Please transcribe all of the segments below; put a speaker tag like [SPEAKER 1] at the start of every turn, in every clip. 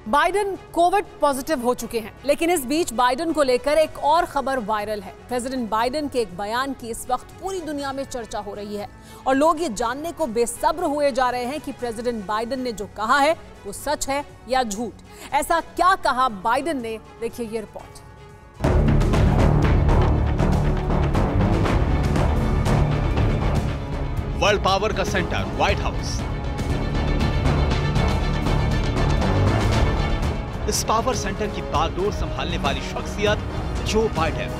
[SPEAKER 1] Biden Covid positive हो चुके हैं, लेकिन इस बीच बाइडेन को लेकर एक और खबर वायरल है। प्रेसिडेंट बाइडेन के एक बयान की इस वक्त पूरी दुनिया में चर्चा हो रही है और लोग ये जानने को बेसब्र हुए जा रहे हैं कि प्रेसिडेंट बाइडेन ने जो कहा है वो सच है या झूठ। ऐसा क्या कहा बाइडेन ने, देखिए ये रिपोर्ट।
[SPEAKER 2] वर्ल्ड पावर का सेंटर व्हाइट हाउस। इस पावर सेंटर की बागडोर संभालने वाली शख्सियत Joe Biden.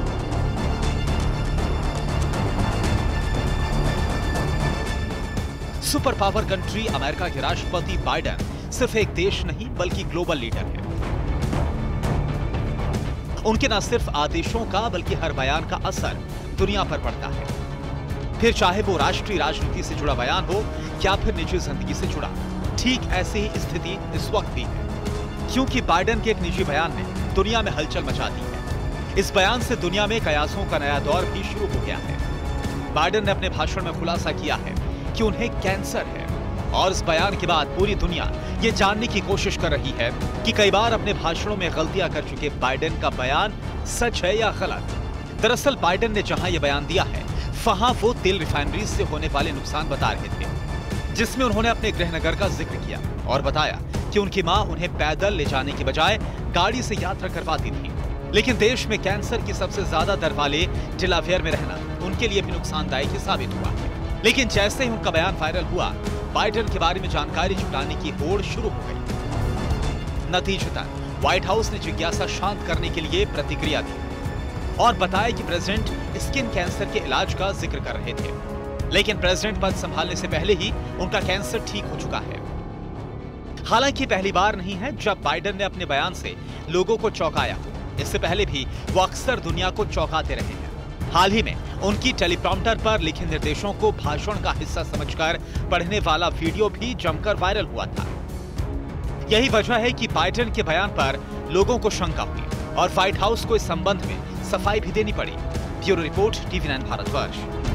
[SPEAKER 2] Super power country America के राष्ट्रपति बाइडेन सिर्फ एक देश नहीं बल्कि ग्लोबल लीडर है। उनके न सिर्फ आदेशों का बल्कि हर बयान का असर दुनिया पर पड़ता है, फिर चाहे वो राष्ट्रीय राजनीति से जुड़ा बयान हो या फिर निजी जिंदगी से जुड़ा। ठीक ऐसी ही स्थिति इस वक्त भी है, क्योंकि बाइडेन के एक निजी बयान ने दुनिया में हलचल मचा दी है। इस बयान से दुनिया में कयासों का नया दौर भी शुरू हो गया है। बाइडेन ने अपने भाषण में खुलासा किया है कि उन्हें कैंसर है और इस बयान के बाद पूरी दुनिया ये जानने की कोशिश कर रही है कि कई बार अपने भाषणों में गलतियां कर चुके बाइडेन का बयान सच है या गलत। दरअसल बाइडेन ने जहां यह बयान दिया है वहां वो तेल रिफाइनरीज से होने वाले नुकसान बता रहे थे, जिसमें उन्होंने अपने गृहनगर का जिक्र किया और बताया कि उनकी मां उन्हें पैदल ले जाने की बजाय गाड़ी से यात्रा करवाती थी। लेकिन देश में कैंसर की सबसे ज्यादा दर वाले डेलावेयर में रहना उनके लिए भी नुकसानदायक ही साबित हुआ है। लेकिन जैसे ही उनका बयान वायरल हुआ, बाइडेन के बारे में जानकारी जुटाने की होड़ शुरू हो गई। नतीजतन व्हाइट हाउस ने जिज्ञासा शांत करने के लिए प्रतिक्रिया दी और बताया कि प्रेसिडेंट स्किन कैंसर के इलाज का जिक्र कर रहे थे, लेकिन प्रेसिडेंट पद संभालने से पहले ही उनका कैंसर ठीक हो चुका है। हालांकि पहली बार नहीं है जब बाइडेन ने अपने बयान से लोगों को चौंकाया। इससे पहले भी वो अक्सर दुनिया को चौंकाते रहे हैं। हाल ही में उनकी टेलीप्रॉम्प्टर पर लिखे निर्देशों को भाषण का हिस्सा समझकर पढ़ने वाला वीडियो भी जमकर वायरल हुआ था। यही वजह है कि बाइडेन के बयान पर लोगों को शंका हुई और व्हाइट हाउस को इस संबंध में सफाई भी देनी पड़ी। Bureau report, TV9 Bharatvarsh.